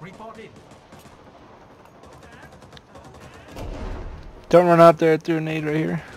Don't run out there through a nade right here.